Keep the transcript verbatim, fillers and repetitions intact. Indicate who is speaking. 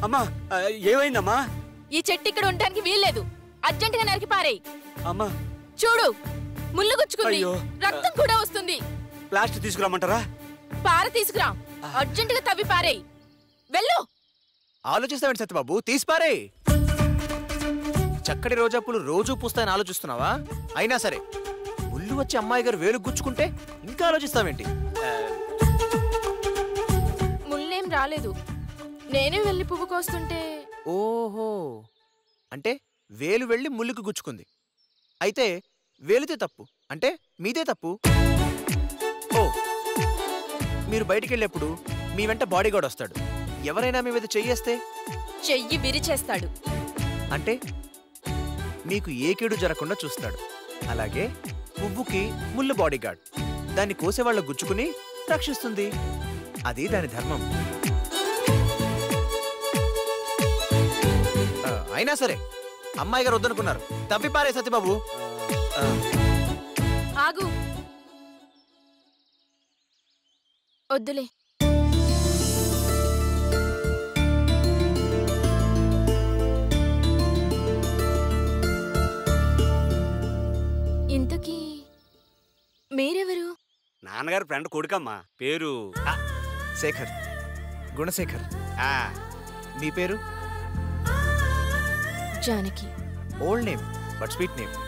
Speaker 1: అమ్మా ఏమైందమ్మా?
Speaker 2: ఈ చెట్టు ఇక్కడ ఉండడానికి వీల్లేదు. అర్జెంట్ గా నరికి పారేయ్.
Speaker 1: అమ్మా
Speaker 2: చూడు, ముళ్ళు గుచ్చుకుంది, రక్తం కూడా వస్తుంది.
Speaker 1: ప్లాస్టిక్ తీసుకురామంటారా?
Speaker 2: పార తీసుకురా, అర్జెంట్ గా తవ్వి పారేయ్. వెళ్ళు.
Speaker 3: ఆలోచిస్తావేంటి సత్యబాబు, తీసిపారే. చక్కటి రోజా పూలు రోజూ పూస్తాయని ఆలోచిస్తున్నావా? అయినా సరే ముళ్ళు వచ్చి అమ్మాయి గారు వేలు గుచ్చుకుంటే ఇంకా ఆలోచిస్తావేంటి?
Speaker 2: ముళ్ళేం రాలేదు, నేనే వెళ్ళి పువ్వు కోస్తుంటే.
Speaker 3: ఓహో, అంటే వేలు వెళ్ళి ముళ్ళుకు గుచ్చుకుంది. అయితే వేలుతే తప్పు అంటే మీదే తప్పు. ఓ, మీరు బయటికి వెళ్ళేప్పుడు మీ వెంట బాడీగార్డ్ వస్తాడు. ఎవరైనా మీ మీద చెయ్యేస్తే
Speaker 2: చెయ్యి విరిచేస్తాడు.
Speaker 3: అంటే మీకు ఏ కీడు జరగకుండా చూస్తాడు. అలాగే పువ్వుకి ముళ్ళు బాడీగార్డ్, దాన్ని కోసేవాళ్ళ గుచ్చుకుని రక్షిస్తుంది. అది దాని ధర్మం. అయినా సరే అమ్మాయి గారు వద్దనుకున్నారు, తప్పిపారే సత్యబాబు.
Speaker 2: ఆగు, వద్దులే. ఇంతకీ మీరెవరు?
Speaker 1: నాన్నగారు ఫ్రెండ్ కొడుకమ్మా. పేరు
Speaker 3: శేఖర్, గుణశేఖర్. మీ పేరు?
Speaker 2: Janaki.
Speaker 3: Old name but sweet name.